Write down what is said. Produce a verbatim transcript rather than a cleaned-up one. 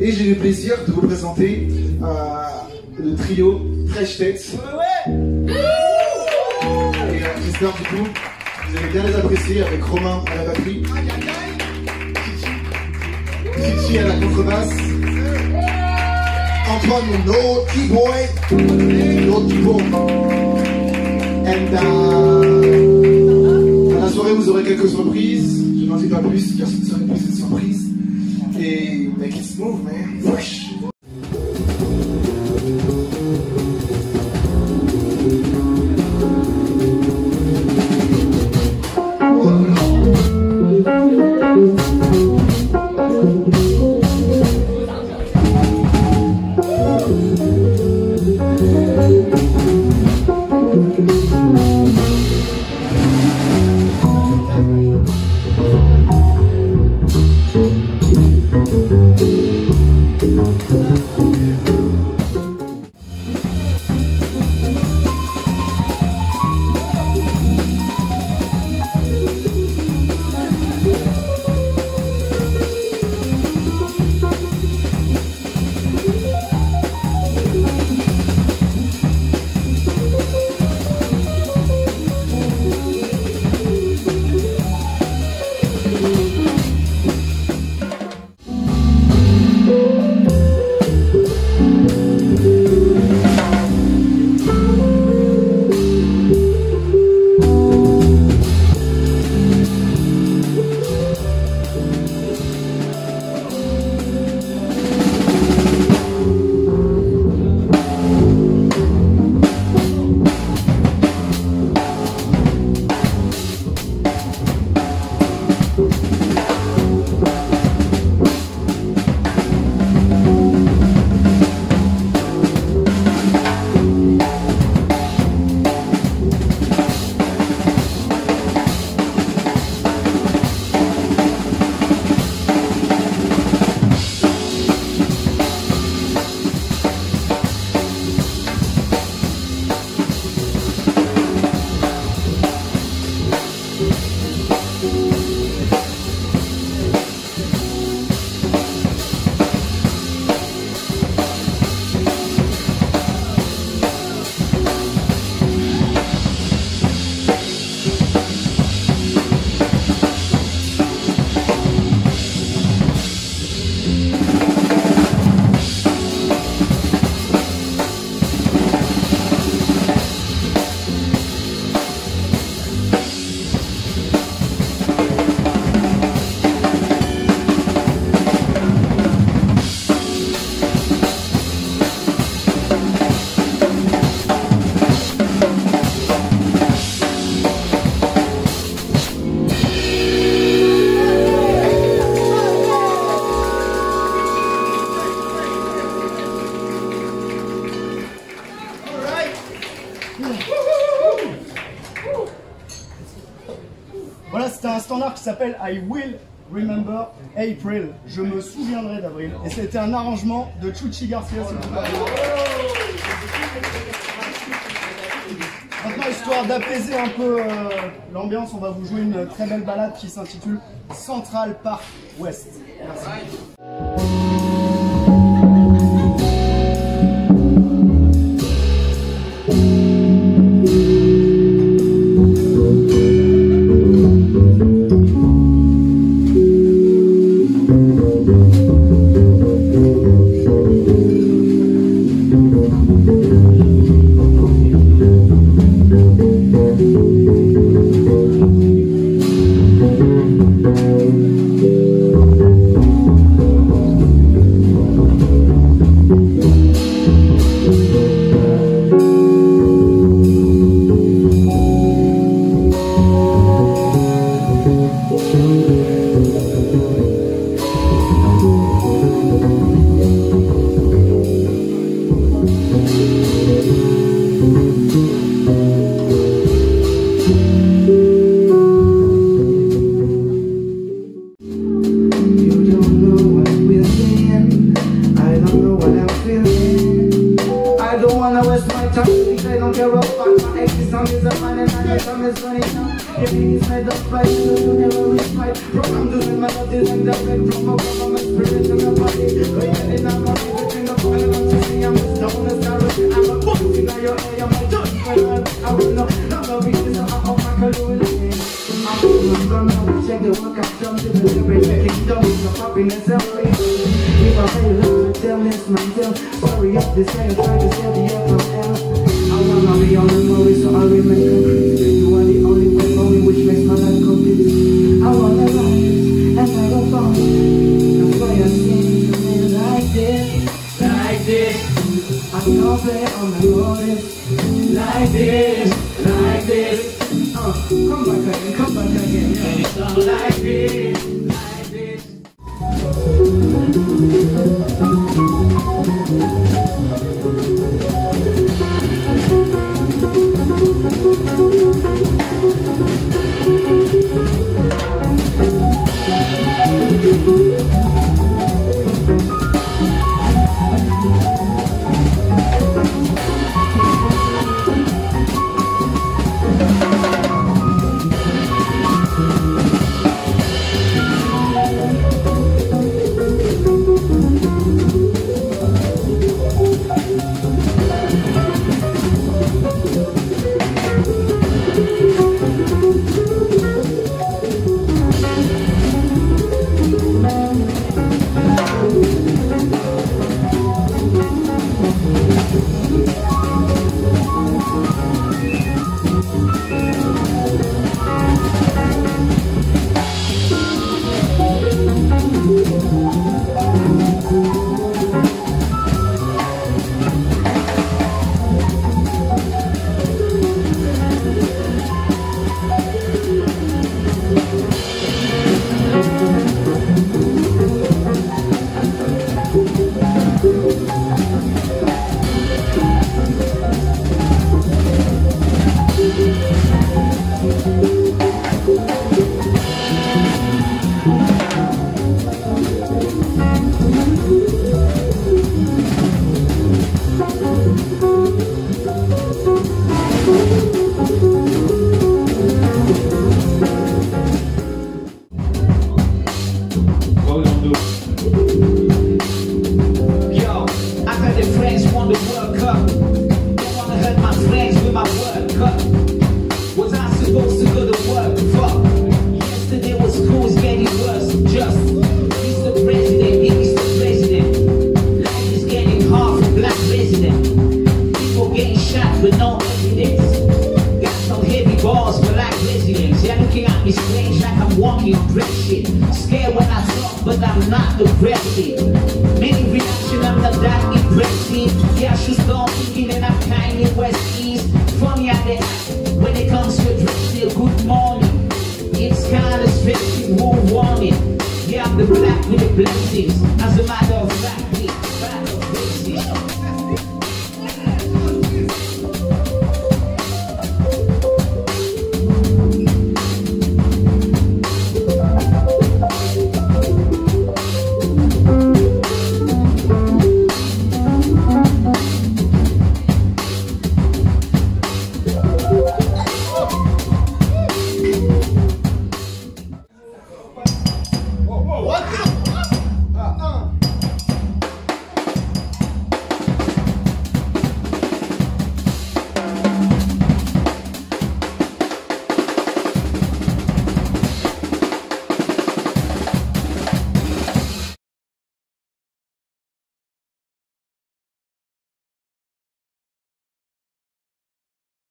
Et j'ai le plaisir de vous présenter euh, le trio Freshtet. Ouais, ouais. Et euh, j'espère du coup vous allez bien les apprécier avec Romain à la batterie, Chuchi à la contrebasse, Antoine au naughty boy, naughty boy. And uh, à la soirée vous aurez quelques surprises. Je n'en dis pas plus car ce ne serait plus une surprise. Et make it smooth, man. Wesh. Voilà, c'était un standard qui s'appelle I Will Remember April. Je me souviendrai d'avril. Et c'était un arrangement de Chuchi Garcia. Maintenant, histoire d'apaiser un peu euh, l'ambiance, on va vous jouer une très belle balade qui s'intitule Central Park West. Merci. From I'm doing my body and direct from my government spirit to my body. story. If I say love, tell it's my deal. Story of this day, I try to save the F M L. I wanna be on the movie, so I remain concrete. You are the only way for me, which makes my life complete. I wanna rise and never fall. That's why I sing to me like this, like this. I don't play on the road, like this, like this. Uh, come back again, come back again. Yeah. And it's all like this, like this. The black with the blessings, as a matter